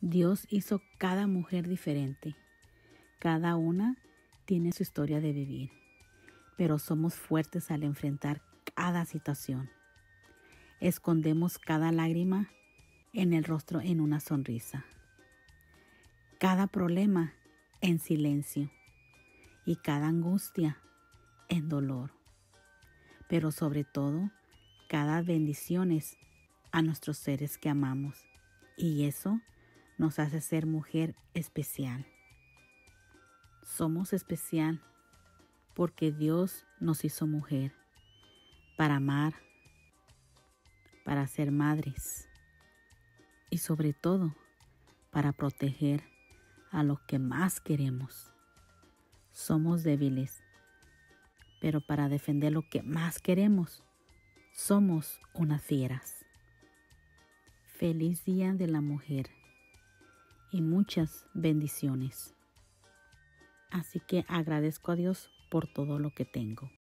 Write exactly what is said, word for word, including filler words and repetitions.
Dios hizo cada mujer diferente. Cada una tiene su historia de vivir, pero somos fuertes al enfrentar cada situación. Escondemos cada lágrima en el rostro en una sonrisa, cada problema en silencio y cada angustia en dolor, pero sobre todo cada bendiciones a nuestros seres que amamos, y eso nos hace ser mujer especial. Somos especial porque Dios nos hizo mujer para amar, para ser madres y sobre todo para proteger a lo que más queremos. Somos débiles, pero para defender lo que más queremos, somos unas fieras. Feliz Día de la Mujer y muchas bendiciones. Así que agradezco a Dios por todo lo que tengo.